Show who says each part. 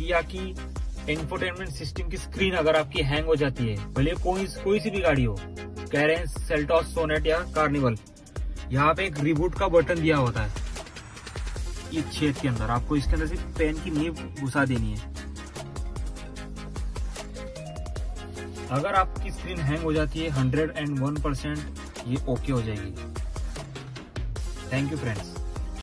Speaker 1: किया की infotainment system की स्क्रीन अगर आपकी हैंग हो जाती है, भले कोई सी भी गाड़ी हो, कह रहे हैं सेल्टॉस, सोनेट या कार्निवल, यहाँ पे एक रिबूट का बटन दिया होता है ये छेद के अंदर। आपको इसके अंदर सिर्फ पेन की नींव घुसा देनी है। अगर आपकी स्क्रीन हैंग हो जाती है 101%, ये ओके हो जाएगी। Thank you friends.